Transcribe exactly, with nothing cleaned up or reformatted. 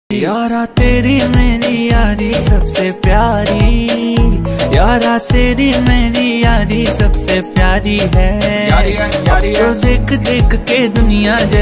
यारा तेरी मेरी यारी सबसे प्यारी, यारा तेरी मेरी यारी सबसे प्यारी है। यारी है, यारी है। तो देख देख के दुनिया